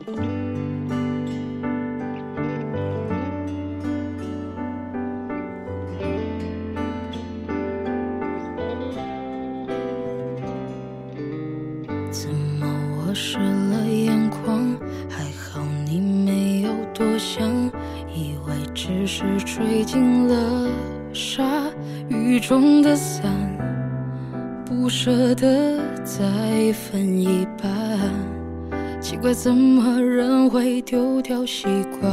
怎么我湿了眼眶？还好你没有多想，以为只是吹进了沙雨中的伞，不舍得再分一半。奇怪，怎么人会丢掉习惯？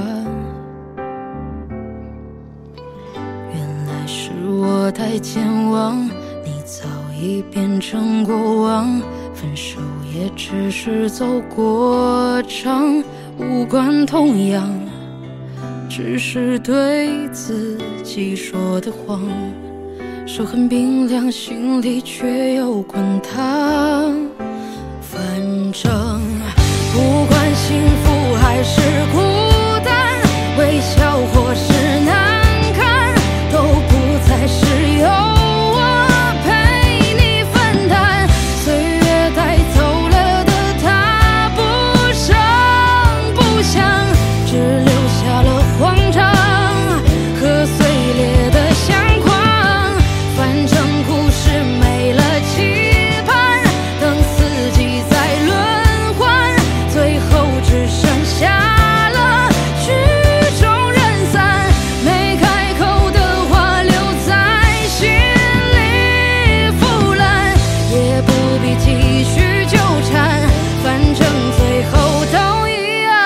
原来是我太健忘，你早已变成过往。分手也只是走过场，无关痛痒，只是对自己说的谎。手很冰凉，心里却有滚烫。反正不管幸福还是孤单，微笑或是难堪，都不再是有我陪你分担。岁月带走了的它，不声不响，只留下了慌张和碎裂的相框。反正故事没了期盼，等四季再轮换，最后只剩下了曲终人散。没开口的话留在心里腐烂，也不必继续纠缠，反正最后都一样。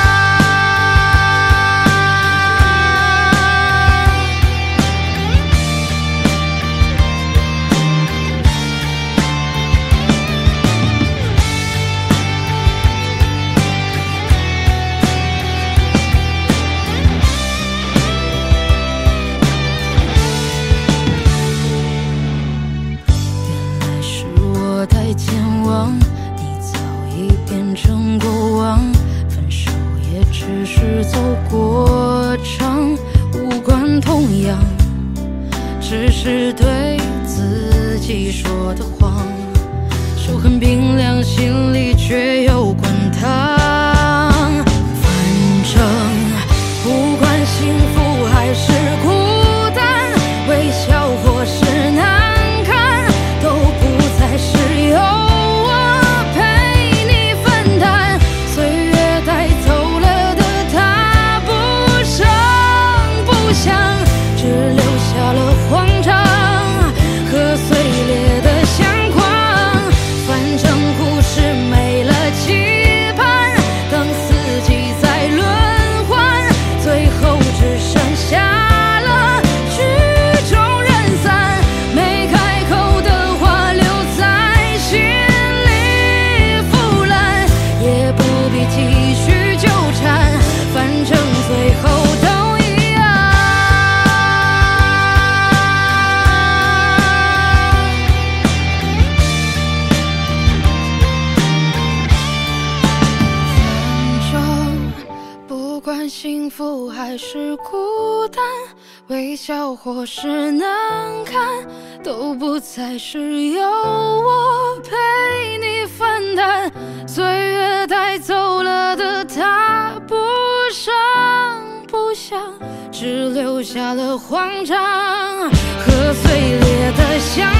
原来是我太健忘，你早已变成过往。分手也只是走过场，无关痛痒，只是对自己说的谎。手很冰凉，心里却有滚烫。反正不管幸福还是孤单，微笑或是难堪，都不再是有我陪你分担。岁月带走了的它，不声不响，只留下了慌张和碎裂的相框。反正故事没了期盼，等四季再轮换，最后只剩下了曲终人散。没开口的话留在心里腐烂，也不必继续纠缠，反正最后都一样。反正不管幸福还是孤单，微笑或是难堪，都不再是有我陪你分担。岁月带走了的它，不声不响，只留下了慌张和碎裂的相